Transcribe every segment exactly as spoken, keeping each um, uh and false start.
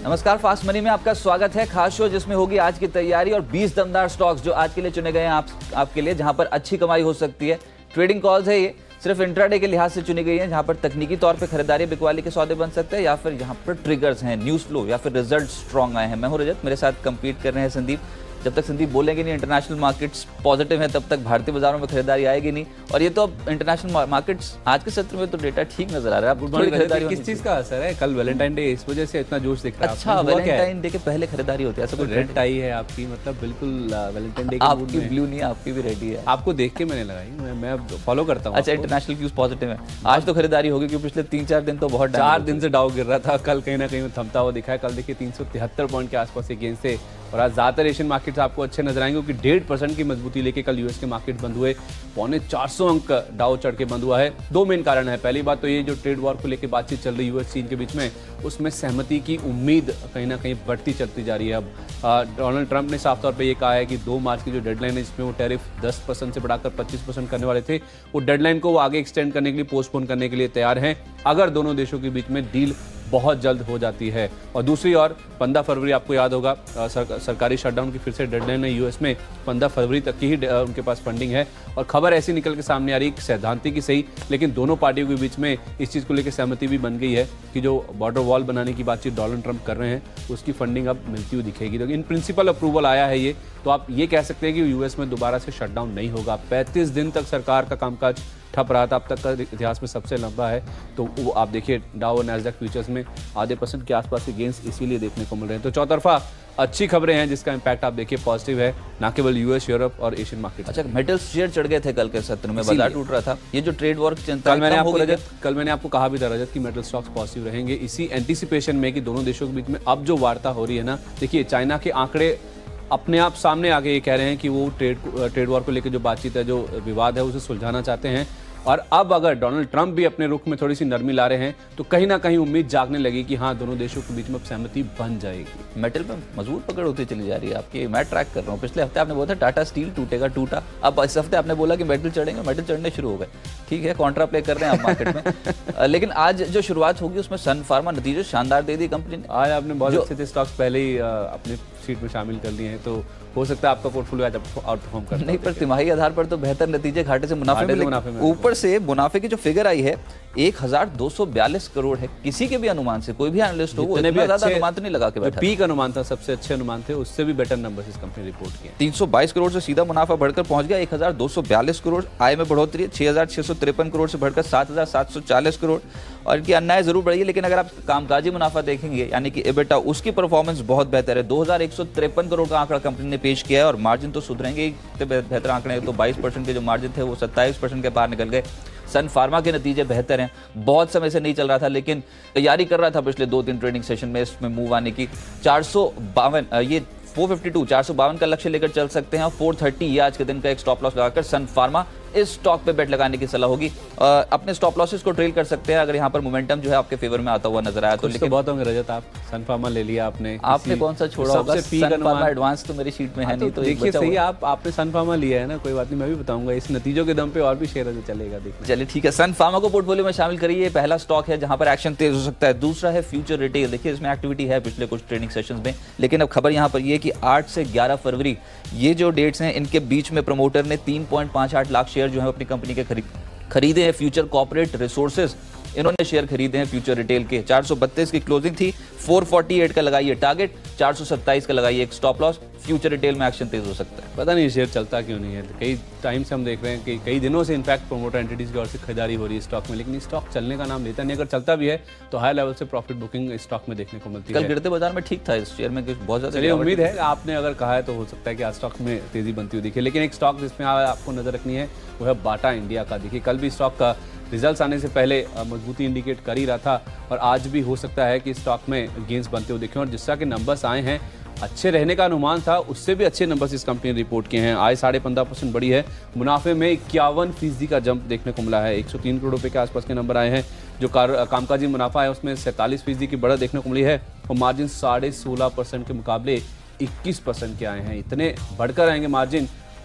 नमस्कार, fast money में आपका स्वागत है। खास शो जिसमें होगी आज की तैयारी और बीस दमदार स्टॉक्स जो आज के लिए चुने गए हैं आप आपके लिए, जहां पर अच्छी कमाई हो सकती है। ट्रेडिंग कॉल्स है, ये सिर्फ इंट्राडे के लिहाज से चुनी गई है, जहां पर तकनीकी तौर पे खरीदारी बिकवाली के सौदे बन सकते हैं या फिर यहाँ पर ट्रिगर्स हैं, न्यूज फ्लो या फिर रिजल्ट स्ट्रॉन्ग आए हैं। मैं हूं रजत, मेरे साथ कंपीट कर रहे हैं संदीप। जब तक संदीप बोलेंगे नहीं इंटरनेशनल मार्केट्स पॉजिटिव है, तब तक भारतीय बाजारों में खरीदारी आएगी नहीं। और ये तो अब इंटरनेशनल मार्केट्स आज के सत्र में तो डेटा ठीक नजर आ रहा है। थोड़ी खरीदारी किस चीज का असर है? कल वैलेंटाइन डे, इस वजह से इतना जोश दिख रहा है। अच्छा, वैलेंटाइन डे के पहले खरीदारी होती है, ऐसा कोई रेड टाई है आपकी, मतलब बिल्कुल वैलेंटाइन डे आपकी ब्लू नहीं है, आपकी भी रेडी है। आपको देख के मैंने लगाई, मैं मैं फॉलो करता हूँ। अच्छा, इंटरनेशनल क्यूज पॉजिटिव है। आज तो खरीदारी होगी क्योंकि पिछले तीन चार दिन तो बहुत चार दिन से डाउ गिर रहा था, कल कहीं ना कहीं थमता हुआ दिखा है। कल देखिए तीन सौ तिहत्तर पॉइंट के आसपास के गेंद से, और आज ज्यादातर एशियन मार्केट्स आपको अच्छे नजर आएंगे क्योंकि डेढ़ परसेंट की मजबूती लेके कल यूएस के मार्केट बंद हुए। पौने चार सौ अंक डाउ चढ़ के बंद हुआ है। दो मेन कारण है। पहली बात तो ये जो ट्रेड वॉर को लेकर बातचीत चल रही है यूएस चीन के बीच में, उसमें सहमति की उम्मीद कहीं ना कहीं बढ़ती चलती जा रही है। अब डोनाल्ड ट्रंप ने साफ तौर पर यह कहा है कि दो मार्च की जो डेडलाइन है, जिसमें वो टैरिफ दस परसेंट से बढ़ाकर पच्चीस परसेंट करने वाले थे, वो डेडलाइन को वो आगे एक्सटेंड करने के लिए, पोस्टपोन करने के लिए तैयार हैं अगर दोनों देशों के बीच में डील बहुत जल्द हो जाती है। और दूसरी ओर पंद्रह फरवरी आपको याद होगा सर, सरकारी शटडाउन की फिर से डेडलाइन है यूएस में। पंद्रह फरवरी तक की ही उनके पास फंडिंग है और खबर ऐसी निकल के सामने आ रही है, सैद्धांतिक ही सही, लेकिन दोनों पार्टियों के बीच में इस चीज़ को लेकर सहमति भी बन गई है कि जो बॉर्डर वॉल बनाने की बातचीत डोनाल्ड ट्रंप कर रहे हैं, उसकी फंडिंग अब मिलती हुई दिखेगी। तो इन प्रिंसिपल अप्रूवल आया है ये, तो आप ये कह सकते हैं कि यूएस में दोबारा से शटडाउन नहीं होगा। पैंतीस दिन तक सरकार का कामकाज ठप रहा था, अब तक का इतिहास में सबसे लंबा है। तो वो आप देखिए डाउ और नैस्डैक फ्यूचर्स में आधे परसेंट के आसपास के गेंस इसीलिए देखने को मिल रहे हैं। तो चौतरफा अच्छी खबरें हैं जिसका इंपैक्ट आप देखिए पॉजिटिव है, ना केवल यूएस, यूरोप और एशियन मार्केट। अच्छा, मेटल्स शेयर चढ़ गए थे कल के सत्र में, बाजार टूट रहा था। ये जो ट्रेड वॉर की चिंता, कल मैंने आपको रजत कल मैंने आपको कहा भी था रजत कि मेटल स्टॉक्स पॉजिटिव रहेंगे, इसी एंटीसिपेशन में कि दोनों देशों के बीच में अब जो वार्ता हो रही है ना, देखिए चाइना के आंकड़े अपने आप सामने आके ये कह रहे हैं कि वो ट्रेड ट्रेड वॉर को लेकर जो बातचीत है, जो विवाद है, उसे सुलझाना चाहते हैं। और अब अगर डोनाल्ड ट्रंप भी अपने रुख में थोड़ी सी नरमी ला रहे हैं, तो कहीं ना कहीं उम्मीद जागने लगी कि हाँ, दोनों देशों के बीच में सहमति बन जाएगी। मेटल पे मजबूत पकड़ होती चली जा रही है आपकी, मैं ट्रैक कर रहा हूँ। पिछले हफ्ते आपने बोला था टाटा स्टील टूटेगा, टूटा। अब इस हफ्ते आपने बोला कि मेटल चढ़ेंगे, मेटल चढ़ने शुरू हो गए। ठीक है, कॉन्ट्रा प्ले कर रहे हैं आप मार्केट में। लेकिन आज जो शुरुआत होगी उसमें सन फार्मा नतीजे शानदार दे दी कंपनी ने। आज आपने बहुत अच्छे स्टॉक्स पहले ही अपने शीट में शामिल कर लिए हैं, तो हो सकता है आपका पोर्टफोलियो आज आउट परफॉर्म कर नहीं, पर तिमाही आधार पर तो बेहतर नतीजे, घाटे से मुनाफे में। ऊपर से मुनाफे की जो फिगर आई है एक हजार दो सौ बयालीस करोड़ है। किसी के भी अनुमान से, कोई भी एनालिस्ट हो, वो इतना ज्यादा अनुमान तो नहीं लगा के बैठा। पीक अनुमान था, सबसे अच्छे अनुमान थे, उससे भी बेटर नंबर्स इस कंपनी ने रिपोर्ट किए। तीन सौ बाईस करोड़ से सीधा मुनाफा बढ़कर पहुंच गया एक हजार दो सौ बयालीस करोड़। आय में बढ़ोतरी है, छह हजार छह सौ तिरपन करोड़ से बढ़कर सात हजार सात सौ चालीस करोड़। और इनकी अन्याय जरूर बढ़ी है, लेकिन अगर आप कामकाजी मुनाफा देखेंगे यानी कि एबिटा, उसकी परफॉर्मेंस बहुत बेहतर है। दो हजार एक सौ तिरपन करोड़ का आंकड़ा कंपनी ने पेश किया है और मार्जिन तो सुधरेंगे ही, बेहतर आंकड़े तो बाईस परसेंट के जो मार्जिन थे वो सत्ताईस परसेंट के पार निकल गए। सन फार्मा के नतीजे बेहतर हैं, बहुत समय से नहीं चल रहा था लेकिन तैयारी कर रहा था पिछले दो तीन ट्रेडिंग सेशन में इसमें मूव आने की। चार सौ बावन ये चार सौ बावन चार सौ बावन का लक्ष्य लेकर चल सकते हैं और चार सौ तीस ये आज के दिन का एक स्टॉप लॉस लगाकर सन फार्मा इस स्टॉक पे बेट लगाने की सलाह होगी। आ, अपने स्टॉप लॉसेस को ट्रेल कर सकते हैं अगर यहाँ पर मोमेंटम जो है आपके फेवर में आता हुआ नजर आया तो। लेकिन तो बहुत होंगे रजत, आप सन फार्मा ले लिया आपने, आपने कौन सा छोड़ा होगा? सन फार्मा एडवांस तो मेरी शीट में है नहीं, तो देखिए सही, आप आपने सन फार्मा लिया है ना, कोई बात नहीं, मैं भी बताऊंगा इस नतीजों के दम पे और भी शेयर चलेगा। देखिए चलिए ठीक है, सन फार्मा को पोर्टफोलियो में शामिल करिए। पहला स्टॉक है जहां पर एक्शन तेज हो सकता है। दूसरा है फ्यूचर रिटेल। देखिए इसमें एक्टिविटी है पिछले कुछ ट्रेडिंग सेशंस में, लेकिन अब खबर यहाँ पर ये कि आठ से ग्यारह फरवरी ये जो डेट्स हैं, इनके बीच में प्रमोटर ने तीन पॉइंट पाँच आठ लाख शेयर जो है अपनी कंपनी के खरीद खरीदे हैं। फ्यूचर कॉर्पोरेट रिसोर्सेज इन्होंने शेयर खरीदे हैं फ्यूचर रिटेल के। चार सौ बत्तीस की क्लोजिंग थी, चार सौ अड़तालीस का लगाइए टारगेट, चार सौ सत्ताईस का लगाइए एक स्टॉप लॉस। फ्यूचर रिटेल में एक्शन तेज हो सकता है। पता नहीं शेयर चलता क्यों नहीं है, कई टाइम से हम देख रहे हैं कि कई दिनों से इनफैक्ट प्रोमोटर एंटिटीज की ओर से खरीदारी हो रही है स्टॉक में, लेकिन स्टॉक चलने का नाम लेता नहीं। अगर चलता भी है तो हाई लेवल से प्रॉफिट बुकिंग स्टॉक में देखने को मिलती है। कल गिरते बाजार में ठीक था इस शेयर में, बहुत ज्यादा। चलिए उम्मीद है आपने अगर कहा है तो हो सकता है कि आज स्टॉक में तेजी बनती हुई दिखे। लेकिन एक स्टॉक जिसमें आपको नजर रखनी है वो है बाटा इंडिया का। देखिए कल भी स्टॉक का रिजल्ट्स आने से पहले मजबूती इंडिकेट कर ही रहा था और आज भी हो सकता है कि स्टॉक में गेंस बनते हुए दिखें। और जिस तरह के नंबर्स आए हैं, अच्छे रहने का अनुमान था, उससे भी अच्छे नंबर्स इस कंपनी ने रिपोर्ट किए हैं। आय साढ़े पंद्रह परसेंट बढ़ी है, मुनाफे में इक्यावन फीसदी का जंप देखने को मिला है। एक सौ तीन करोड़ रुपए के आसपास के नंबर आए हैं। जो कामकाजी मुनाफा है उसमें सैंतालीस फीसदी की बढ़त देखने को मिली है और मार्जिन साढ़े सोलह परसेंट के मुकाबले इक्कीस परसेंट के आए हैं। इतने बढ़कर आएंगे मार्जिन,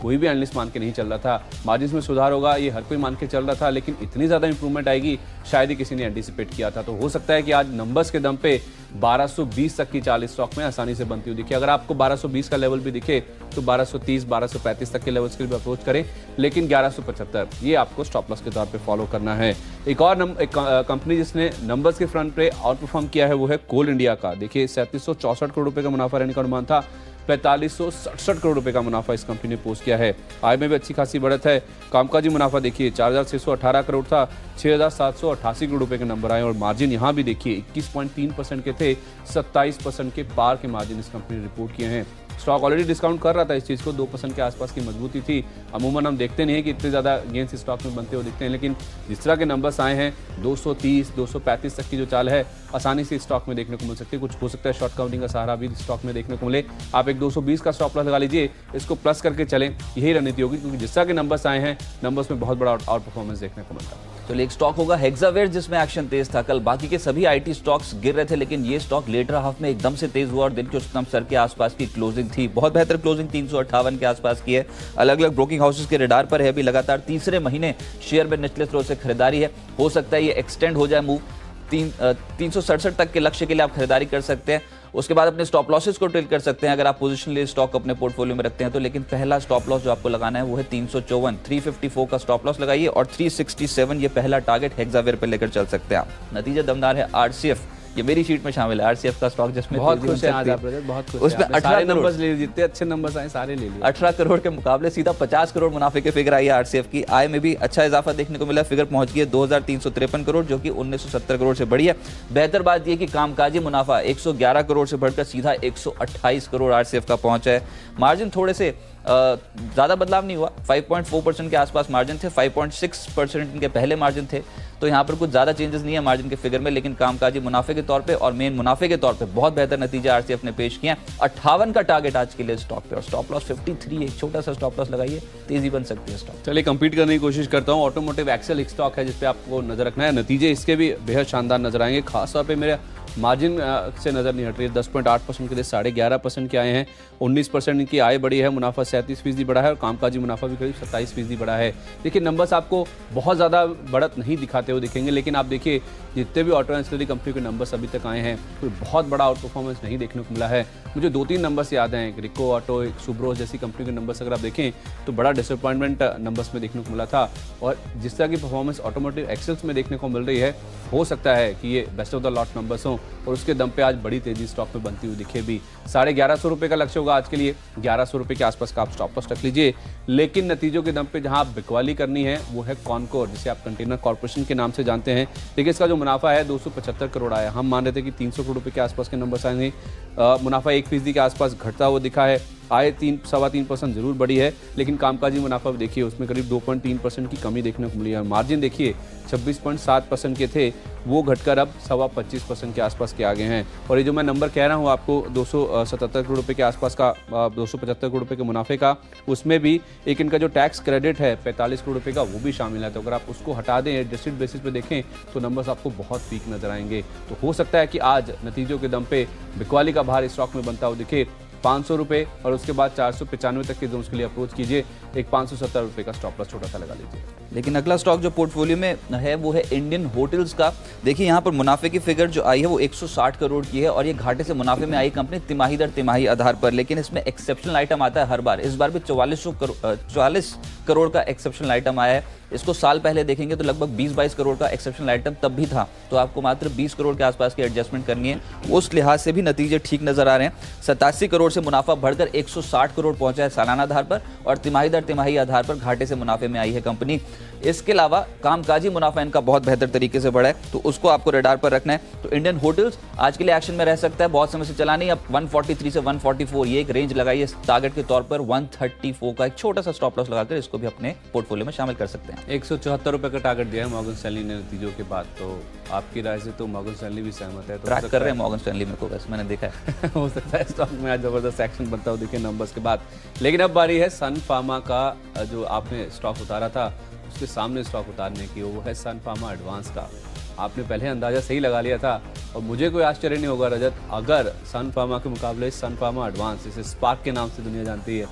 कोई भी एनालिस्ट मान के नहीं चल रहा था। मार्जिन में सुधार होगा ये हर कोई मान के चल रहा था, लेकिन इतनी ज़्यादा इंप्रूवमेंट आएगी शायद ही किसी ने एंटिसिपेट किया था। तो हो सकता है कि आज नंबर्स के दम पे बारह सौ बीस तक की चाल स्टॉक में आसानी से बनती हुई दिखे। अगर आपको बारह सौ बीस का लेवल भी दिखे तो बारह सौ तीस बारह सौ पैंतीस तक के लेवल्स के लिए अप्रोच करें, लेकिन ग्यारह सौ पचहत्तर ये आपको स्टॉप लॉस के तौर पे फॉलो करना है। एक और नम, एक कंपनी जिसने नंबर्स के फ्रंट पे आउट परफॉर्म किया है वो है कोल इंडिया का। देखिए सैंतीस सौ चौसठ करोड़ रुपए का मुनाफा रहने का अनुमान था, पैंतालीस सौ सड़सठ करोड़ रुपए का मुनाफा इस कंपनी ने पोस्ट किया है। आय में भी अच्छी खासी बढ़त है। कामकाजी मुनाफा देखिए चार हजार छह सौ अठारह करोड़ था, छह हजार सात सौ अट्ठासी करोड़ रुपए के नंबर आए और मार्जिन यहाँ भी देखिए इक्कीस पॉइंट तीन परसेंट के थे, सत्ताईस परसेंट के पार के मार्जिन इस कंपनी ने रिपोर्ट किए हैं। स्टॉक ऑलरेडी डिस्काउंट कर रहा था इस चीज़ को, दो परसेंट के आसपास की मजबूती थी। अमूमन हम देखते नहीं है कि इतने ज़्यादा गेंस इस स्टॉक में बनते हुए दिखते हैं, लेकिन जिस तरह के नंबर्स आए हैं दो सौ तीस दो सौ पैंतीस तक की जो चाल है आसानी से स्टॉक में देखने को मिल सकती है। कुछ हो सकता है शॉर्ट काउंटिंग का सहारा भी स्टॉक में देखने को मिले। आप एक दो सौ बीस का स्टॉप लॉस लगा लीजिए, इसको प्लस करके चलें, यही रणनीति होगी, क्योंकि जिस तरह के नंबर्स आए हैं नंबर्स में बहुत बड़ा आउट परफॉर्मेंस देखने को मिलता है। तो एक स्टॉक होगा हेक्सावेयर जिसमें एक्शन तेज था कल। बाकी के सभी आईटी स्टॉक्स गिर रहे थे, लेकिन ये स्टॉक लेटर हाफ में एकदम से तेज हुआ और दिन के उच्चतम स्तर के आसपास की क्लोजिंग थी। बहुत बेहतर क्लोजिंग तीन सौ अट्ठावन के आसपास की है। अलग अलग ब्रोकिंग हाउसेस के रडार पर है। अभी लगातार तीसरे महीने शेयर में निचले स्रोत से खरीदारी है। हो सकता है ये एक्सटेंड हो जाए मूव, तीन तीन सौ सड़सठ तक के लक्ष्य के लिए आप खरीदारी कर सकते हैं। उसके बाद अपने स्टॉप लॉसेस को ट्रेल कर सकते हैं अगर आप पोजिशनली स्टॉक अपने पोर्टफोलियो में रखते हैं तो। लेकिन पहला स्टॉप लॉस जो आपको लगाना है वो है तीन सौ चौवन, तीन सौ चौवन का स्टॉप लॉस लगाइए और तीन सौ सड़सठ ये पहला टारगेट हेक्सावेयर पे लेकर चल सकते हैं आप। नतीजा दमदार है। आरसीएफ ये मेरी शीट में शामिल है, आरसीएफ का स्टॉक जिसमें बहुत खुश है आज आप ब्रदर, बहुत खुश उसमें अठारह नंबर्स ले जितने अच्छे नंबर्स आए सारे ले लिए। अठारह करोड़ के मुकाबले सीधा पचास करोड़ मुनाफे के फिगर आई है आरसीएफ की। आय में भी अच्छा इजाफा देखने को मिला, फिगर पहुंच गई है दो हजार तीन सौ तिरपन करोड़ जो कि उन्नीस सौ सत्तर करोड़ से बढ़ी है। बेहतर बात यह कि कामकाजी मुनाफा एक सौ ग्यारह करोड़ से बढ़कर सीधा एक सौ अट्ठाईस करोड़ आरसीएफ का पहुंचा है। मार्जिन थोड़े से ज़्यादा बदलाव नहीं हुआ, पाँच पॉइंट चार परसेंट के आसपास मार्जिन थे, पाँच पॉइंट छह परसेंट इनके पहले मार्जिन थे, तो यहाँ पर कुछ ज़्यादा चेंजेस नहीं है मार्जिन के फिगर में। लेकिन कामकाजी मुनाफे के तौर पे और मेन मुनाफे के तौर पे बहुत बेहतर नतीजा आरसीएफ ने पेश किया। अट्ठावन का टारगेट आज के लिए स्टॉक पे और स्टॉप लॉस तिरेपन, एक छोटा सा स्टॉप लॉस लगाइए, तेजी बन सकती है स्टॉक। चलिए कंपीट करने की कोशिश करता हूँ। ऑटोमोटिव एक्सेल एक स्टॉक है जिसपे आपको नजर रखना है, नतीजे इसके भी बेहद शानदार नजर आएंगे। खासतौर पर मेरे मार्जिन से नजर नहीं हट रही है, दस पॉइंट आठ परसेंट के लिए साढ़े ग्यारह परसेंट के आए हैं, उन्नीस परसेंट इनकी आय बढ़ी है, मुनाफा सैंतीस फीसदी बढ़ा है और कामकाजी मुनाफा भी करीब सत्ताईस फीसदी बढ़ा है। देखिए नंबर्स आपको बहुत ज़्यादा बढ़त नहीं दिखाते हुए दिखेंगे, लेकिन आप देखिए जितने भी ऑटो एंसिलरी कंपनी के नंबर्स अभी तक आए हैं कोई बहुत बड़ा आउट परफॉर्मेंस नहीं देखने को मिला है। मुझे दो तीन नंबर्स याद हैं, एक रिको ऑटो, एक सुब्रोस जैसी कंपनी के नंबर्स अगर आप देखें तो बड़ा डिसअपॉइंटमेंट नंबर्स में देखने को मिला था। और जिस तरह की परफॉर्मेंस ऑटोमोटिव एक्सेल्स में देखने को मिल रही है, हो सकता है कि ये best of the lot numbers हों और उसके दम पे आज बड़ी तेजी स्टॉक में बनती हुई दिखे भी। साढ़े ग्यारह सौ रुपये का लक्ष्य होगा आज के लिए, ग्यारह सौ रुपये के आसपास का आप स्टॉप लॉस रख लीजिए। लेकिन नतीजों के दम पे जहां आप बिकवाली करनी है वो है कॉनकोर, जिसे आप कंटेनर कॉर्पोरेशन के नाम से जानते हैं। देखिए इसका जो मुनाफा है दो सौ पचहत्तर करोड़ आया, हम मान रहे थे कि तीन सौ करोड़ रुपये के आसपास के नंबर्स आएंगे। मुनाफा एक फीसदी के आसपास घटता हुआ दिखा है। आय तीन सवा तीन परसेंट जरूर बढ़ी है, लेकिन कामकाजी मुनाफा भी देखिए उसमें करीब दो पॉइंट तीन परसेंट की कमी देखने को मिली है। मार्जिन देखिए छब्बीस पॉइंट सात परसेंट के थे, वो घटकर अब सवा पच्चीस परसेंट के आसपास के आ गए हैं। और ये जो मैं नंबर कह रहा हूँ आपको दो सौ सतहत्तर करोड़ रुपये के आसपास का, दो सौ पचहत्तर करोड़ रुपये के मुनाफे का, उसमें भी एक इनका जो टैक्स क्रेडिट है पैंतालीस करोड़ रुपये का वो भी शामिल है। तो अगर आप उसको हटा दें एडजस्टेड बेसिस पे देखें तो नंबर्स आपको बहुत वीक नजर आएंगे। तो हो सकता है कि आज नतीजों के दम पे बिकवाली का भार स्टॉक में बनता हुआ दिखे। पाँच सौ रुपये और उसके बाद चार सौ पचानवे तक के जोन्स के लिए अप्रोच कीजिए, एक पाँच सौ सत्तर रुपये का स्टॉप लॉस छोटा सा लगा लीजिए। लेकिन अगला स्टॉक जो पोर्टफोलियो में है वो है इंडियन होटल्स का। देखिए यहाँ पर मुनाफे की फिगर जो आई है वो एक सौ साठ करोड़ की है और ये घाटे से मुनाफे में आई कंपनी तिमाही दर तिमाही आधार पर। लेकिन इसमें एक्सेप्शनल आइटम आता है हर बार, इस बार भी चौवालीस सौ करोड़ चौवालीस करोड़ का एक्सेप्शनल आइटम आया है। इसको साल पहले देखेंगे तो लगभग बीस बाईस करोड़ का एक्सेप्शनल आइटम तब भी था, तो आपको मात्र बीस करोड़ के आसपास की एडजस्टमेंट करनी है। उस लिहाज से भी नतीजे ठीक नजर आ रहे हैं। सतासी करोड़ से मुनाफा बढ़कर एक सौ साठ करोड़ पहुंचा है सालाना आधार पर और तिमाही दर तिमाही आधार पर घाटे से मुनाफे में आई है कंपनी। इसके अलावा कामकाजी मुनाफा इनका बहुत बेहतर तरीके से बढ़ा है, तो उसको आपको रडार पर रखना है। तो इंडियन होटल्स आज के लिए एक्शन में रह सकता है, बहुत समय से चला नहीं। अब एक सौ तैंतालीस से एक सौ चौवालीस ये एक रेंज लगाइए टारगेट के तौर पर। एक सौ चौंतीस का एक छोटा सा स्टॉप लॉस लगाकर इसको भी अपने पोर्टफोलियो में शामिल कर सकते हैं। एक सौ चौहत्तर रुपये का टारगेट दिया है मॉर्गन स्टैनली ने नतीजों के बाद, तो आपकी राय से तो मॉर्गन स्टैनली भी सहमत है? तो ट्रैक कर रहे हैं मॉर्गन स्टैनली में को, वैसे मैंने देखा है। हो सकता है स्टॉक में आज जबरदस्त एक्शन बनता हो दिखे नंबर्स के बाद। लेकिन अब बारी है सन फार्मा का, जो आपने स्टॉक उतारा था उसके सामने स्टॉक उतारने की, वो है सन फार्मा एडवांस का। आपने पहले अंदाजा सही लगा लिया था और मुझे कोई आश्चर्य नहीं होगा रजत अगर सन फार्मा के मुकाबले सन फार्मा एडवांस, इसे स्पार्क के नाम से दुनिया जानती है,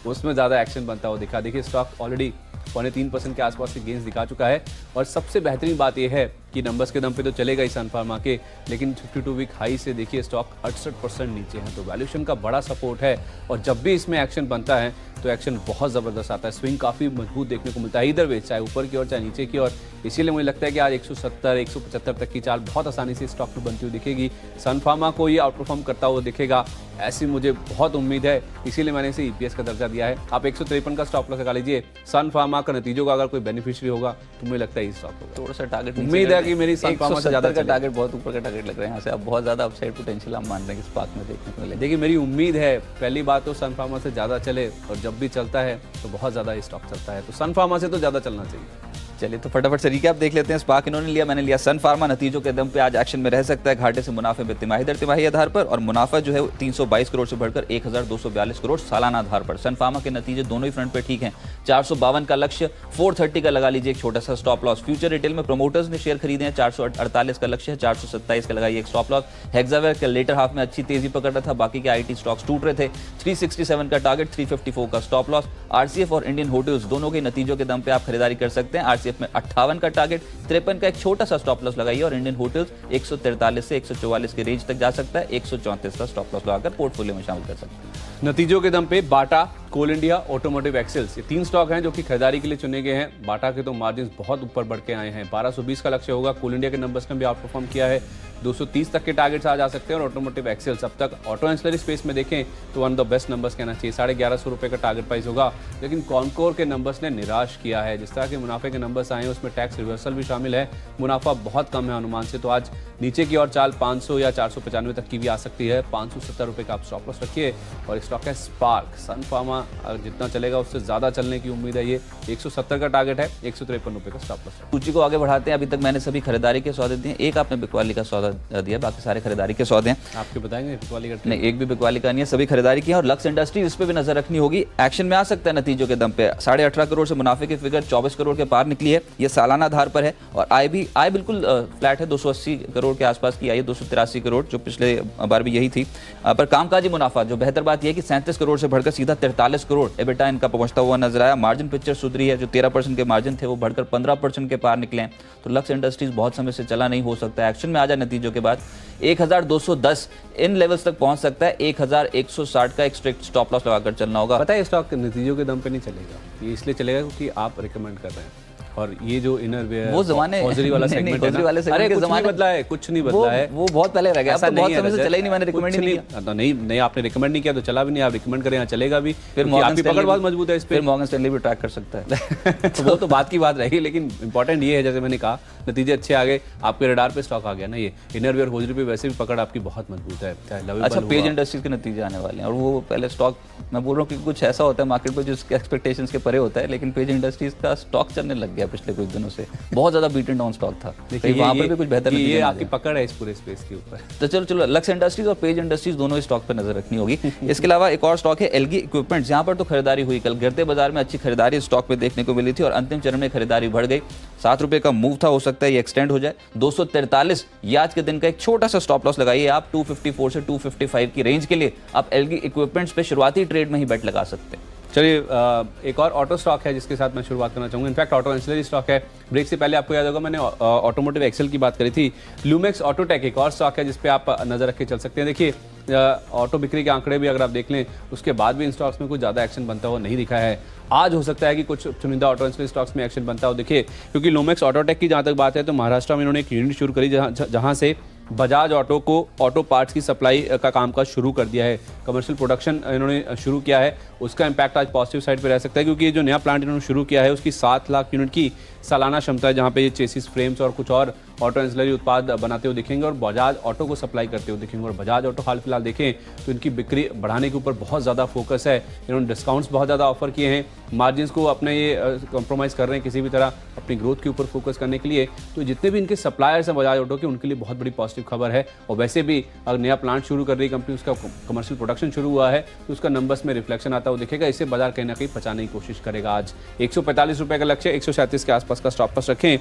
उसमें ज़्यादा एक्शन बनता हुआ दिखा। देखिए स्टॉक ऑलरेडी पौने तीन परसेंट के आसपास के गेंस दिखा चुका है और सबसे बेहतरीन बात यह है कि नंबर्स के दम पे तो चलेगा ही सन फार्मा के, लेकिन बावन वीक हाई से देखिए स्टॉक अड़सठ परसेंट नीचे है, तो वैल्यूएशन का बड़ा सपोर्ट है और जब भी इसमें एक्शन बनता है तो एक्शन बहुत ज़बरदस्त आता है, स्विंग काफ़ी मजबूत देखने को मिलता है इधर वे, चाहे ऊपर की ओर चाहे नीचे की ओर। इसीलिए मुझे लगता है कि आज एक सौ सत्तर एक सौ पचहत्तर तक की चाल बहुत आसानी से स्टॉक में बनती हुई दिखेगी। सन फार्मा को ये आउट परफॉर्म करता हुआ दिखेगा, ऐसी मुझे बहुत उम्मीद है, इसीलिए मैंने इसे ईपीएस का दर्जा दिया है। आप एक सौ तिरपन का स्टॉप लॉस लगा लीजिए। सन फार्मा का नतीजों का अगर कोई बेनिफिशियरी होगा तो मुझे लगता है इस स्टॉक होगा। थोड़ा सा टारगेट उम्मीद है कि मेरी सन फार्मा से ज्यादा का टारगेट, बहुत ऊपर का टारगेट लग रहा है यहाँ से, अब बहुत ज्यादा अपसाइड पोटेंशियल हम मान रहे हैं इस स्टॉक में देखने को मिलेगा। देखिए मेरी उम्मीद है पहली बात तो सन फार्मा से ज्यादा चले और जब भी चलता है तो बहुत ज्यादा स्टॉक चलता है, तो सन फार्मा से तो ज्यादा चलना चाहिए। चलिए तो फटाफट से रिकैप देख लेते हैं। स्पार्क इन्होंने लिया, मैंने लिया सन फार्मा, नतीजों के दम पे आज एक्शन में रह सकता है, घाटे से मुनाफे में तिमाही दर तिमाही आधार पर, और मुनाफा जो है तीन सौ बाईस करोड़ से बढ़कर एक हज़ार दो सौ बयालीस करोड़ सालाना आधार पर। सन फार्मा के नतीजे दोनों ही फ्रंट पे ठीक हैं। चार सौ बावन का लक्ष्य, चार सौ तीस का लगा लीजिए एक छोटा सा स्टॉप लॉस। फ्यूचर रिटेल में प्रोमोटर्स ने शेयर खरीदे हैं, चार सौ अड़तालीस का लक्ष्य है, चार सौ सत्ताईस का लगाइए एक स्टॉप लॉस। हेक्सावेयर के लेटर हाफ में अच्छी तेजी पकड़ रहा था, बाकी के आईटी स्टॉक्स टूट रहे थे। तीन सौ सड़सठ का टारगेट, तीन सौ चौवन का स्टॉप लॉस। आरसीएफ और इंडियन होटल्स दोनों के नतीजों के दम पे आप खरीदारी कर सकते हैं। आरसीएफ में अट्ठावन का टारगेट, तिरपन का एक छोटा सा स्टॉप लॉस लगाइए और इंडियन होटल्स एक सौ तैंतालीस से एक सौ चौवालीस के रेंज तक जा सकता है, एक सौ चौंतीस का स्टॉप लॉस लगाकर पोर्टफोलियो में शामिल कर सकते हैं। नतीजों के दम पे बाटा, कोल इंडिया, ऑटोमोटिव एक्सेल्स, ये तीन स्टॉक हैं जो कि खरीदारी के लिए चुने गए हैं। बाटा के तो मार्जिन बहुत ऊपर बढ़ के आए हैं, बारह सौ बीस का लक्ष्य होगा। कोल इंडिया के नंबर्स ने भी आउट परफॉर्म किया है, दो सौ तीस तक के टारगेट्स आ जा सकते हैं। और ऑटोमोटिव एक्सेल्स अब तक ऑटो एंसिलरी स्पेस में देखें तो one of the best numbers कहना चाहिए, साढ़े ग्यारह सौ रुपये का टारगेट प्राइस होगा। लेकिन कॉनकोर के नंबर्स ने निराश किया है, जिस तरह के मुनाफे के नंबर्स आए हैं उसमें टैक्स रिवर्सल भी शामिल है, मुनाफा बहुत कम है अनुमान से, तो आज नीचे की ओर चाल पाँच सौ या चार सौ पचानवे तक की भी आ सकती है। पाँच सौ सत्तर रुपये का आप स्टॉप लॉस रखिए। और स्टॉक है स्पार्क, सन फार्मा जितना चलेगा उससे ज़्यादा चलने की उम्मीद है। ये एक सौ सत्तर का टारगेट है, एक सौ तिरपन रुपये का स्टॉप लॉस। सूची को आगे बढ़ाते हैं। अभी तक मैंने सभी खरीदारी के सौदे दिए, एक आपने बिकवाली का सौदा दिया, बाकी सारे खरीदारी के सौदे हैं। आपके बताएंगे बिकवाली का? नहीं, एक भी बिकवाली का नहीं है, सभी खरीदारी की है। और लक्स इंडस्ट्रीज इस पे भी नजर रखनी होगी, एक्शन में आ सकता है नतीजों के दम पे। साढ़े अठारह करोड़ से मुनाफे की फिगर चौबीस करोड़ के पार निकली है, ये सालाना आधार पर है। और आय भी आय बिल्कुल फ्लैट है, दो सौ अस्सी करोड़ के आसपास की आई है, दो सौ तिरासी करोड़ जो पिछले बार भी यही थी। पर कामकाजी मुनाफा, जो बेहतर बात यह है कि सैंतीस करोड़ से बढ़कर सीधा तिरतालीस करोड़ एबिटा इनका पहुंचता हुआ नजर आया। मार्जिन पिक्चर सुधरी है, जो तेरह परसेंट के मार्जिन थे वो बढ़कर पंद्रह परसेंट के पार निकले हैं। तो लक्स इंडस्ट्रीज बहुत समय से चला नहीं, हो सकता है एक्शन में आ जाए नतीजों के बाद। एक हज़ार दो सौ दस इन लेवल्स तक पहुंच सकता है, एक हज़ार एक सौ साठ का एक स्ट्रिक्ट स्टॉप लॉस लगाकर चलना होगा। पता है स्टॉक नतीजों के दम पे नहीं चलेगा, ये इसलिए चलेगा क्योंकि आप रिकमेंड कर रहे हैं। और ये जो इनर वेयर वो जमाने हॉजरी वाला सेगमेंट है ना, वाले अरे कुछ जमाने नहीं बदला है, कुछ नहीं बदला है, वो बहुत पहले रह गया, ऐसा बहुत नहीं समय से है, चला ही नहीं, मैंने रिकमेंड ही नहीं किया। तो नहीं नहीं आपने रिकमेंड नहीं किया तो चला भी नहीं, आप रिकमेंड करें यहाँ चलेगा भी, फिर आपकी पकड़ बहुत मजबूत है इस पे। फिर मॉर्गन स्टैनली भी ट्रैक कर सकता है। तो वो तो बात की बात रहेगी, लेकिन इंपॉर्टेंट ये है जैसे मैंने कहा नतीजे अच्छे आ गए, आपके रडार पे स्टॉक आ गया ना। ये इनर वेयर हॉजरी पे वैसे भी पकड़ आपकी बहुत मजबूत है। अच्छा, पेज इंडस्ट्रीज के नतीजे आने वाले हैं और वो पहले स्टॉक, मैं बोल रहा हूँ कि कुछ ऐसा होता है मार्केट पर जो एक्सपेक्टेशंस के परे होता है, लेकिन पेज इंडस्ट्रीज का स्टॉक चलने लग गया पिछले कुछ दिनों से, बहुत ज्यादा बीट एंड डाउन स्टॉक था। देखिए वहां पर भी कुछ बेहतर नहीं, ये आपकी पकड़ है इस पूरे स्पेस के ऊपर। तो चलो चलो लक्स इंडस्ट्रीज और पेज इंडस्ट्रीज दोनों स्टॉक पर नजर रखनी होगी। इसके अलावा एक और स्टॉक है एलगी इक्विपमेंट्स, यहाँ पर तो खरीदारी हुई, कल गिरते बाजार में अच्छी खरीदारी स्टॉक पे देखने को मिली थी और अंतिम चरण में खरीदारी बढ़ गई। सात रुपए का मूव था, हो सकता है ये एक्सटेंड हो जाए। दो सौ तैंतालीस ये आज के दिन का एक छोटा सा स्टॉप लॉस लगाइए आप, दो सौ चौवन से दो सौ पचपन की रेंज के लिए आप एलगी इक्विपमेंट्स पे शुरुआती ट्रेड में ही बेट लगा सकते हैं। चलिए एक और ऑटो स्टॉक है जिसके साथ मैं शुरुआत करना चाहूँगा, इनफैक्ट ऑटो एंसिलरी स्टॉक है। ब्रेक से पहले आपको याद होगा मैंने ऑटोमोटिव एक्सेल की बात करी थी। ल्यूमेक्स ऑटोटेक एक और स्टॉक है जिस पे आप नजर रख के चल सकते हैं। देखिए ऑटो बिक्री के आंकड़े भी अगर आप देख लें उसके बाद भी इन स्टॉक्स में कुछ ज़्यादा एक्शन बनता हुआ नहीं दिखा है। आज हो सकता है कि कुछ चुनिंदा ऑटो एंसिलरी स्टॉक्स में एक्शन बनता हो। देखिए क्योंकि ल्यूमेक्स ऑटोटेक की जहाँ तक बात है तो महाराष्ट्र में इन्होंने एक यूनिट शुरू करी जहाँ जहाँ से बजाज ऑटो को ऑटो पार्ट्स की सप्लाई का कामकाज शुरू कर दिया है, कमर्शियल प्रोडक्शन इन्होंने शुरू किया है। उसका इम्पैक्ट आज पॉजिटिव साइड पे रह सकता है क्योंकि ये जो नया प्लांट इन्होंने शुरू किया है उसकी सात लाख यूनिट की सालाना क्षमता है, जहाँ पे ये चेसिस फ्रेम्स और कुछ और ऑटो एंसिलरी उत्पाद बनाते हुए दिखेंगे और बजाज ऑटो को सप्लाई करते हुए दिखेंगे। और बजाज ऑटो हाल फिलहाल देखें तो इनकी बिक्री बढ़ाने के ऊपर बहुत ज़्यादा फोकस है, इन्होंने डिस्काउंट्स बहुत ज़्यादा ऑफर किए हैं, मार्जिन्स को अपने ये कॉम्प्रोमाइज़ कर रहे हैं किसी भी तरह अपनी ग्रोथ के ऊपर फोकस करने के लिए। तो जितने भी इनके सप्लायर्स हैं बजाज ऑटो के उनके लिए बहुत बड़ी पॉजिटिव खबर है। और वैसे भी अगर नया प्लांट शुरू कर रही कंपनी, उसका कमर्शियल प्रोडक्शन शुरू हुआ है तो उसका नंबर्स में रिफ्लेक्शन आता हुआ दिखेगा। इससे बाजार कहीं ना कहीं बचाने की कोशिश करेगा। आज एक सौ पैंतालीस रुपये का लक्ष्य, एक सौ सैंतीस के आसपास का स्टॉप लॉस रखें।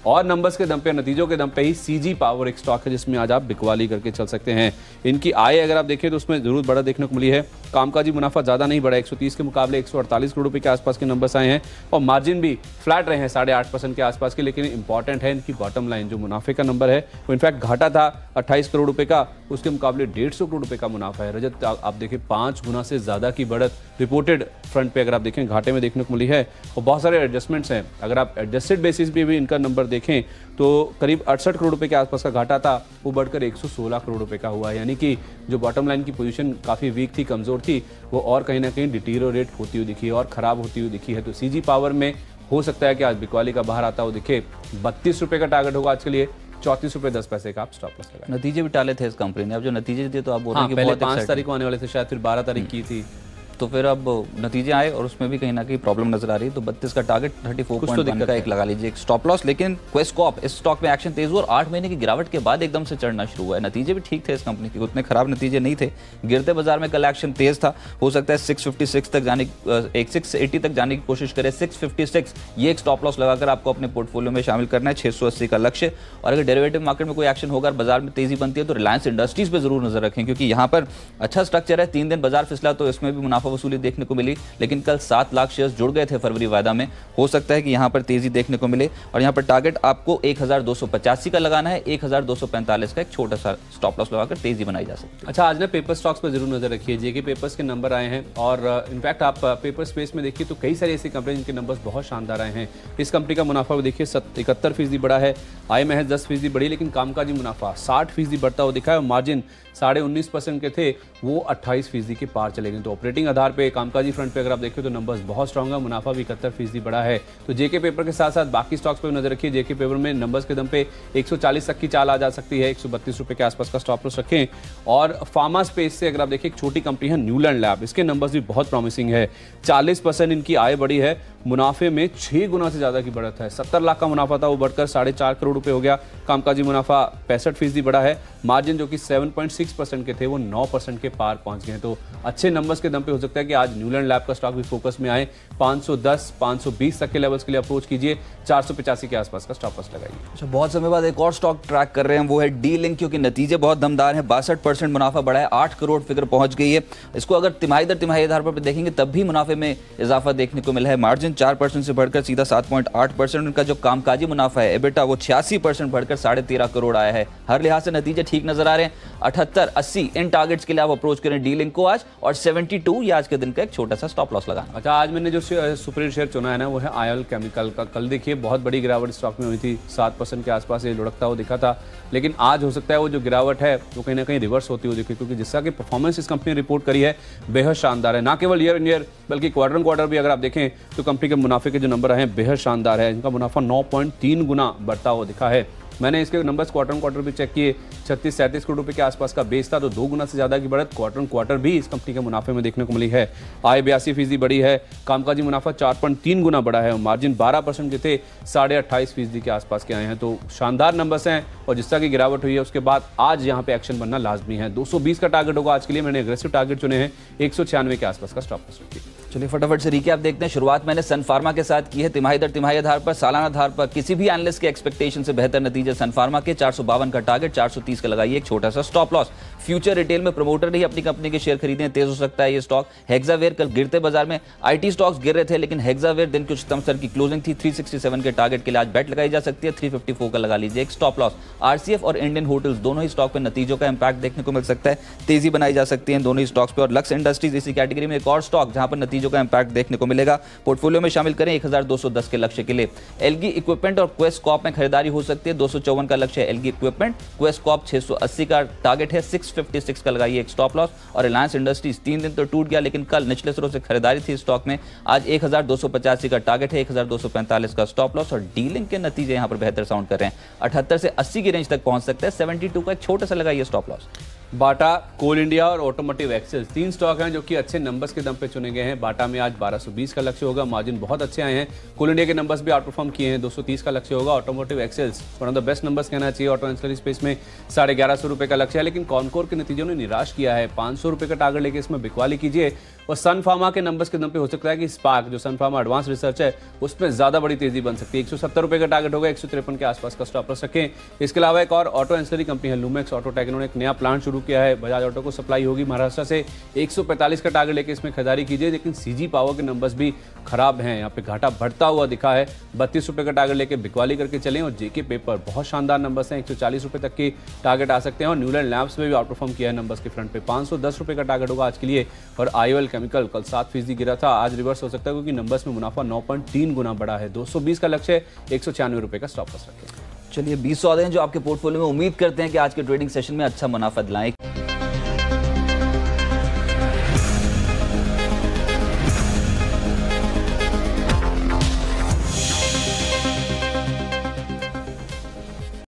और नंबर्स के दम पे, नतीजों के दम पे ही सीजी पावर एक स्टॉक है जिसमें आज आप बिकवाली करके चल सकते हैं। इनकी आय अगर आप देखें तो उसमें जरूर बड़ा देखने को मिली है। कामकाजी मुनाफा ज्यादा नहीं बढ़ा, एक सौ तीस के मुकाबले एक सौ अड़तालीस करोड़ रुपए के आसपास के नंबर्स आए हैं और मार्जिन भी फ्लैट रहे हैं साढ़े आठ परसेंट के आसपास के। लेकिन इंपॉर्टेंट है इनकी बॉटम लाइन, जो मुनाफे का नंबर है वो इनफैक्ट घाटा था अट्ठाईस करोड़ रुपए का, उसके मुकाबले डेढ़ सौ करोड़ रुपए का मुनाफा है। रजत आप देखें पांच गुना से ज्यादा की बढ़त रिपोर्टेड फ्रंट पे अगर आप देखें घाटे में देखने को मिली है और बहुत सारे एडजस्टमेंट्स हैं। अगर आप एडजस्टेड बेसिस पे भी इनका नंबर देखें तो करीब अड़सठ करोड़ रुपए के आसपास का घाटा था, वो बढ़कर एक सौ सोलह करोड़ रुपए का हुआ है। यानी कि जो बॉटम लाइन की पोजीशन काफ़ी वीक थी, कमज़ोर थी, वो और कहीं ना कहीं डिटीरियोरेट होती हुई दिखी और ख़राब होती हुई दिखी है। तो सीजी पावर में हो सकता है कि आज बिकवाली का बाहर आता हो दिखे। बत्तीस रुपये का टारगेट होगा आज के लिए, चौंतीस रुपये दस पैसे का आप स्टॉप लॉस लगाएं। नतीजे भी टाले थे इस कंपनी ने, अब जो नतीजे दिए तो आप बोल रहे हैं कि पहले बहुत पाँच तारीख को आने वाले थे, शायद फिर बारह तारीख की थी, तो फिर अब नतीजे आए और उसमें भी कहीं ना कहीं प्रॉब्लम नजर आ रही है। तो बत्तीस का टारगेट चौंतीस पॉइंट वन का एक लगा लीजिए, एक स्टॉप लॉस। लेकिन क्वेस्कॉप इस स्टॉक में एक्शन तेज हुआ और आठ महीने की गिरावट के बाद एकदम से चढ़ना शुरू हुआ है। नतीजे भी ठीक थे इस कंपनी के, उतने खराब नतीजे नहीं थे। गिरते बाजार में कल एक्शन तेज था, हो सकता है सिक्स फिफ्टी सिक्स तक जाने एक सिक्स एटी तक जाने की कोशिश करे। सिक्स फिफ्टी सिक्स ये एक स्टॉप लॉस लगाकर आपको अपने पोर्टफोलियो में शामिल करना है। छह सौ अस्सी का लक्ष्य। और अगर डेरिवेटिव मार्केट में कोई एक्शन होगा, बाजार में तेजी बनती है, तो रिलायंस इंडस्ट्रीज पे जरूर नजर रखें, क्योंकि यहाँ पर अच्छा स्ट्रक्चर है। तीन दिन बाजार फिसला तो इसमें भी मुनाफा वसूली देखने को मिली, लेकिन कल सात लाख शेयर्स जुड़ गए थे फरवरी वायदा में। हो सकता है कि यहां पर तेजी देखने को मिले और यहां पर टारगेट आपको एक हज़ार दो सौ पचासी का लगाना है। एक हज़ार दो सौ पैंतालीस का एक छोटा सा स्टॉप लॉस लगाकर तेजी बनाई जा सकती है। अच्छा, आज ना पेपर स्टॉक्स पर जरूर नजर रखिए। जेके पेपर्स के नंबर आए हैं और इनफैक्ट आप पेपर स्पेस में देखिए तो कई सारी ऐसी कंपनी जिनके नंबर्स बहुत शानदार आए हैं। इस कंपनी का मुनाफा भी देखिए इकहत्तर फीसदी बढ़ा है, आय महज दस फीसदी बढ़ी, लेकिन कामकाजी मुनाफा साठ फीसदी बढ़ता हुआ दिखा है और मार्जिन साढ़े उन्नीस परसेंट के थे, वो अट्ठाईस फीसदी के पार चले गए। तो ऑपरेटिंग आधार पे, कामकाजी फ्रंट पे अगर आप देखें तो नंबर्स बहुत स्ट्रांग है, मुनाफा भी इकहत्तर फीसदी बढ़ा है। तो जेके पेपर के साथ साथ बाकी स्टॉक्स पर नजर रखिए। जेके पेपर में नंबर्स के दम पे एक सौ चालीस तक की चाल आ जा सकती है, एक सौ बत्तीस रुपए के आसपास का स्टॉप लॉस रखें। और फार्मा स्पेस से अगर आप देखिए एक छोटी कंपनी है न्यूलैंड लैब, इसके नंबर्स भी बहुत प्रॉमिसिंग है। चालीस परसेंट इनकी आय बढ़ी है, मुनाफे में छह गुना से ज्यादा की बढ़त है। सत्तर लाख का मुनाफा था, वो बढ़कर साढ़े चार करोड़ रुपए हो गया। कामकाजी मुनाफा पैंसठ फीसदी बढ़ा है, मार्जिन जो कि सात पॉइंट छह परसेंट के थे वो नौ परसेंट के पार पहुंच गए। तो अच्छे नंबर्स के दम पे हो सकता है कि आज न्यूलैंड लैब का स्टॉक भी फोकस में आए। पाँच सौ दस पाँच सौ बीस तक के लेवल्स के लिए अप्रोच कीजिए, चार सौ पचासी के आसपास का स्टॉप लॉस लगाइए। अच्छा, बहुत समय बाद एक और स्टॉक ट्रैक कर रहे हैं, वो है डी लिंक, क्योंकि नतीजे बहुत दमदार हैं। बासठ परसेंट मुनाफा बढ़ा है, आठ करोड़ फिगर पहुंच गई है। इसको अगर तिमाही दर तिमाही आधार पर देखेंगे तब भी मुनाफे में इजाफा देखने को मिला है। मार्जिन चार परसेंट से बढ़कर सीधा सात पॉइंट आठ परसेंट। उनका जो कामकाजी मुनाफा है एबिटा, वो छियासी परसेंट बढ़कर साढ़े तेरह करोड़ आया है। हर लिहाज से नतीजे ठीक नजर आ रहे हैं। अठहत्तर अस्सी इन टारगेट्स के लिए आप अप्रोच करें डी लिंक को आज, और बहत्तर ये आज के दिन का एक छोटा सा स्टॉप लॉस लगाना। अच्छा, आज मैंने जो सुपर शेयर चुना है ना, वो है आयल केमिकल का। कल देखिए बहुत बड़ी गिरावट स्टॉक में हुई थी, सात परसेंट के आसपास ये लुढ़कता हुआ दिखा था, लेकिन आज हो सकता है वो जो गिरावट है वो कहीं ना कहीं रिवर्स होती हुई दिखे, क्योंकि जिसका कि परफॉर्मेंस इस कंपनी ने रिपोर्ट करी है बेहद शानदार है। ना केवल ईयर इन ईयर बल्कि क्वार्टर क्वार्टर भी अगर आप देखें तो कंपनी के मुनाफे के जो नंबर हैं बेहद शानदार है। इनका मुनाफा नौ पॉइंट तीन गुना बढ़ता हुआ दिखा है। मैंने इसके नंबर्स क्वार्टर क्वार्टर भी चेक किए, छत्तीस सैंतीस करोड़ रुपए के आसपास का बेस था, तो दो गुना से ज्यादा की बढ़त क्वार्टर क्वार्टर भी इस कंपनी के मुनाफे में देखने को मिली है। आय बयासी फीसदी बढ़ी है, कामकाजी मुनाफा चार पॉइंट तीन गुना बढ़ा है और मार्जिन बारह परसेंट के थे, साढ़े अट्ठाईस फीसदी के आसपास के आए हैं। तो शानदार नंबर्स हैं और जिस तरह की गिरावट हुई है उसके बाद आज यहाँ पे एक्शन बनना लाजमी है। दो सौ बीस का टारगेट होगा आज के लिए, मैंने एग्रेसिव टारगेट चुने हैं, एक सौ छियानवे के आसपास का स्टॉप लॉस रखिए। चलिए फटाफट से रिकैप देखते हैं। शुरुआत मैंने सन फार्मा के साथ की है। तिमाही दर तिमाही आधार पर, सालाना आधार पर किसी भी एनालिस्ट के एक्सपेक्टेशन से बेहतर नतीजे सन फार्मा के। चार सौ बावन का टारगेट, चार सौ तीस का लगाइए एक छोटा सा स्टॉप लॉस। फ्यूचर रिटेल में प्रमोटर नहीं अपनी कंपनी के शेयर खरीदे, तेज हो सकता है ये स्टॉक। हेक्सावेयर कल गिरते बाजार में, आईटी स्टॉक्स गिर रहे थे, लेकिन हेक्सावेयर दिन की उच्चतम स्तर की क्लोजिंग थी। तीन सौ सरसठ के टारगेट के लिए आज बेट लगाई जा सकती है, तीन सौ चौवन का लगा लीजिए एक स्टॉप लॉस। आरसीएफ और इंडियन होटल्स दोनों ही स्टॉक पर नतीजों का इंपैक्ट देखने को मिल सकता है, तेजी बनाई जा सकती है दोनों ही स्टॉक्स पे। और लक्स इंडस्ट्रीज इसी कैटेगरी में एक और स्टॉक जहां पर नतीजों का इंपैक्ट देखने को मिलेगा, पोर्टफोलियो में शामिल करें एक हज़ार दो सौ दस के लक्ष्य के लिए। एलगी इक्विपमेंट और क्वेस्कॉप में खरीदारी हो सकती है, दो सौ चौवन का लक्ष्य है एलगी इक्विपमेंट, क्वेस्कॉप छह सौ अस्सी का टारगेट है, छह सौ छप्पन का लगाइए एक स्टॉप लॉस। और रिलायंस इंडस्ट्रीज तीन दिन तो टूट गया, लेकिन कल निचले स्तरों से खरीदारी थी स्टॉक में, आज एक हज़ार दो सौ पचासी का टारगेट है, एक हज़ार दो सौ पैंतालीस का स्टॉप लॉस। और डीलिंग के नतीजे यहां पर बेहतर साउंड कर रहे हैं, अठहत्तर से अस्सी की रेंज तक पहुंच सकते हैं, बहत्तर का एक छोटा सा लगाइए stop loss. Bata, coal India और ऑटोमोटिव एक्सेल्स तीन स्टॉक हैं जो कि अच्छे नंबर्स के दम पे चुने गए हैं। बाटा में आज बारह सौ बीस का लक्ष्य होगा, मार्जिन बहुत अच्छे आए हैं। कोल इंडिया के नंबर्स भी आउट परफॉर्म किए हैं, दो सौ तीस का लक्ष्य होगा। Automotive axles one of the best numbers कहना चाहिए ऑटो एंसिलरी स्पेस में, साढ़े ग्यारह सौ रुपये का लक्ष्य है, लेकिन कॉनकोर के नतीजों ने निराश किया है। पाँच सौ रुपये का टारगेट लेके इसमें बिकवाली कीजिए, और सन फार्मा के नंबर्स के दम पे हो सकता है कि स्पार्क जो सन फार्मा एडवांस रिसर्च है उसमें ज्यादा बड़ी तेजी बन सकती है। एक सौ सत्तर रुपए का टारगेट होगा, एक सौ तिरपन के आसपास का स्टॉप रख सकें। इसके अलावा एक और ऑटो एंसिलरी कंपनी है लूमेक्स ऑटोटेक, इन्होंने एक नया प्लांट शुरू किया है, बजाज ऑटो को सप्लाई होगी महाराष्ट्र से। एक सौ पैंतालीस का टारगेट लेके इसमें खरीदारी कीजिए। लेकिन सीजी पावर के नंबर्स भी खराब हैं, यहाँ पे घाटा बढ़ता हुआ दिखा है। बत्तीस रुपए का टारगेट लेके बिकवाली करके चलें। और जेके पेपर बहुत शानदार नंबर्स हैं, एक सौ चालीस रुपए तक के टारगेट आ सकते हैं। और न्यूलैंड लैब्स में भी आउट परफॉर्म किया है नंबर्स के फ्रंट पे, पाँच सौ दस रुपए का टारगेट होगा आज के लिए। और आईओएल केमिकल कल सात फीसदी गिरा था, आज रिवर्स हो सकता है क्योंकि नंबर्स में मुनाफा नौ पॉइंट तीन गुना बढ़ा है। दो सौ बीस का लक्ष्य है, एक सौ छियानवे रुपए का स्टॉप लॉस रखें। चलिए बीस सौदे हैं जो आपके पोर्टफोलियो में, उम्मीद करते हैं कि आज के ट्रेडिंग सेशन में अच्छा मुनाफा दिलाएं।